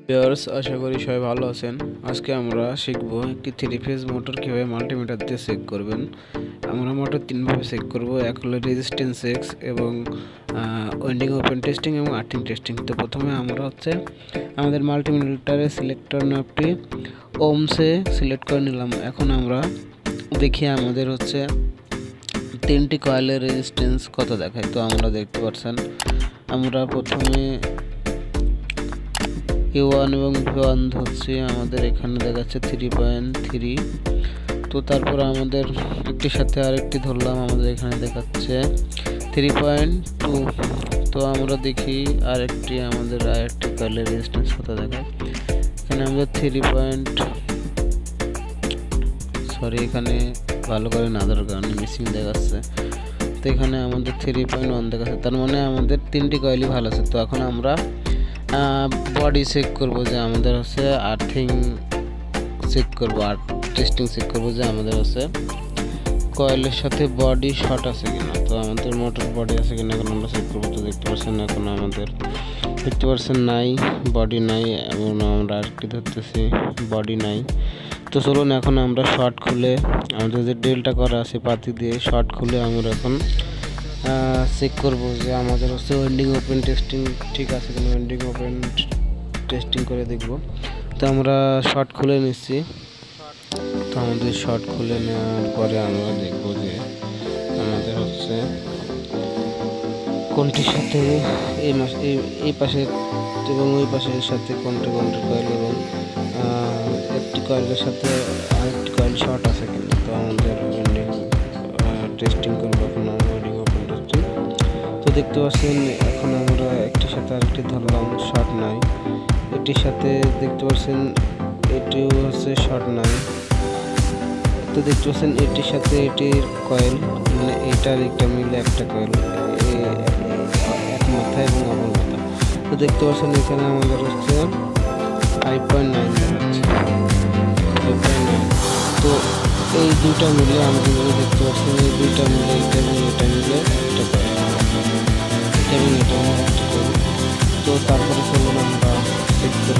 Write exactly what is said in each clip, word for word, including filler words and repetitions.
Viewers, আশা করি সবাই ভালো আছেন। আজকে আমরা শিখব একটি থ্রি ফেজ মোটর কীভাবে মাল্টিমিটার দিয়ে চেক করবেন। আমরা মোটর তিনভাবে চেক করব, এক হলো রেজিস্ট্যান্স এক্স এবং ওয়েন্ডিং ওপেন টেস্টিং এবং আর্থিং টেস্টিং। তো প্রথমে আমরা হচ্ছে আমাদের মাল্টিমিটারে সিলেক্টর নামটি ওমসে সিলেক্ট করে নিলাম। এখন আমরা দেখি আমাদের হচ্ছে তিনটি কয়েলের রেজিস্ট্যান্স কত দেখায়। তো আমরা দেখতে পাচ্ছেন আমরা প্রথমে এ ওয়ান এবং ভি ওয়ান ধরছি, আমাদের এখানে দেখাচ্ছে থ্রি পয়েন্ট থ্রি। তো তারপর আমাদের একটির সাথে আরেকটি ধরলাম, আমাদের এখানে দেখাচ্ছে থ্রি পয়েন্ট টু। তো আমরা দেখি আরেকটি আমাদের আরেকটি কয়েলের রেজিস্ট্যান্স কত দেখায়। এখানে আমাদের থ্রি পয়েন্ট সরি এখানে ভালো করে না ধরার কারণে মিসিং দেখাচ্ছে। তো এখানে আমাদের থ্রি পয়েন্ট ওয়ান দেখাচ্ছে, তার মানে আমাদের তিনটি কয়েলই ভালো আছে। তো এখন আমরা বডি চেক করবো যে আমাদের হচ্ছে আর্থিং চেক করবো, আর টেস্টিং চেক করবো যে আমাদের হচ্ছে কয়েলের সাথে বডি শর্ট আছে কিনা। তো আমাদের মোটর বডি আছে কিনা এখন আমরা চেক করবো। তো দেখতে পাচ্ছেন এখন আমাদের দেখতে পাচ্ছেন নাই, বডি নাই, এবং আমরা আরেকটি ধরতেছি বডি নাই। তো চলুন এখন আমরা শর্ট খুলে আমাদের যে ড্রিলটা করা আছে পাতি দিয়ে শর্ট খুলে আমরা এখন চেক করব যে আমাদের হচ্ছে ওয়েন্ডিং ওপেন টেস্টিং ঠিক আছে কিনা, ওয়েন্ডিং ওপেন টেস্টিং করে দেখব। তো আমরা শর্ট খুলে নিচ্ছি। তো আমাদের শর্ট খুলে নেওয়ার পরে আমরা দেখব যে আমাদের হচ্ছে কোনটির সাথে এই মাস এই পাশে এবং ওই পাশের সাথে কোনটি কোনটি কয়েল এবং একটি কয়েলের সাথে আরেকটি কয়েল শর্ট আছে কিনা। তো আমাদের ওয়েন্ডিং টেস্টিং করবো এখন ওয়েন্ডিং ওপেন টেস্টিং। তো দেখতে পাচ্ছেন এখন আমরা একটির সাথে আরেকটি ধরলাম, শর্ট নাই। এটির সাথে দেখতে পাচ্ছেন এটিও হচ্ছে শর্ট নাই। তো দেখতে পাচ্ছেন এটির সাথে এটির কয়েল মানে এটার একটা মিলে একটা কয়েল এক মাথা এবং অপর মাথা। তো দেখতে পাচ্ছেন এখানে আমাদের হচ্ছে ফাইভ পয়েন্ট নাইন দেখাচ্ছে, ফাইভ পয়েন্ট নাইন। তো এই দুইটা মিলে আমাদের দেখতে পাচ্ছেন এই দুইটা মিলে এটা এবং এটা মিলে একটা কয়েল, এটা এবং এটা মিলে একটা কয়েল। তো তারপরে চলুন আমরা চেক করি।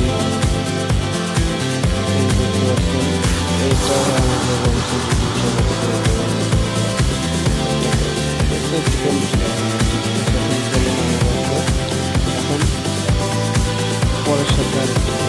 এই দেখতে পাচ্ছেন এইটা আমাদের এখন পরের সাথে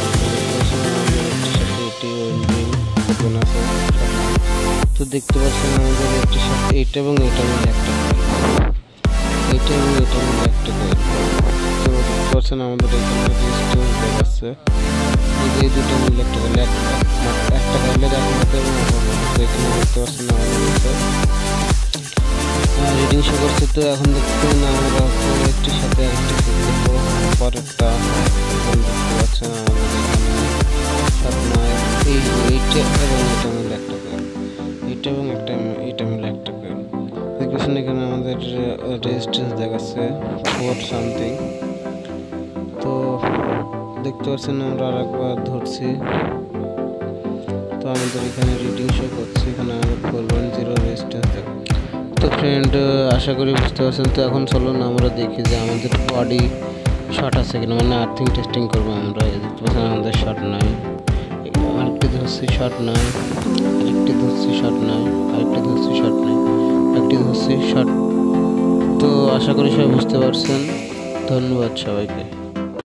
এটি ওয়েন্ডিং ওপেন আছে। তো দেখতে পাচ্ছেন আমাদের এটির সাথে এইটা এবং এটা মিলে একটা কয়েল, এইটা এবং এটা মিলে একটা কয়েল। তো দেখতে পাচ্ছেন আমাদের এখানে রেজিস্ট্যান্স দেখাচ্ছে এই দুটো মিলে একটা কয়েল, একটা কয়েলের এক মাথা এবং অপর মাথা। তো এখানে দেখতে পাচ্ছেন আমাদের রিডিং শো করছে। তো এখন দেখতে আমরা হচ্ছে একটির সাথে আরেকটি চেক করবো পরেরটা। এখন দেখতে পাচ্ছেন আমাদের এখানে সাত নয় এই এইটা এবং এটা মিলে একটা কয়েল, এইটা এবং একটা এইটা মিলে একটা কয়েল। দেখতেছেন এখানে আমাদের রেজিস্ট্যান্স দেখাচ্ছে ফোর সামথিং। তো দেখতে পাচ্ছেন আমরা আর একবার ধরছি। তো আমাদের এখানে রিডিং শো করছে, এখানে আমাদের ফোর পয়েন্ট জিরো রেজিস্ট্যান্স দেখাচ্ছে। তো ফ্রেন্ড, আশা করি বুঝতে পারছেন। তো এখন চলুন আমরা দেখি যে আমাদের বডি শর্ট আছে কিনা, মানে আর্থিং টেস্টিং করবো আমরা। দেখতে পাচ্ছেন আমাদের শর্ট নাই, আরেকটি ধরছি শর্ট নাই, আরেকটি ধরছি শর্ট নাই, আরেকটি ধরছি শর্ট নাই, আরেকটি ধরছি শর্ট। তো আশা করি সবাই বুঝতে পারছেন। ধন্যবাদ সবাইকে।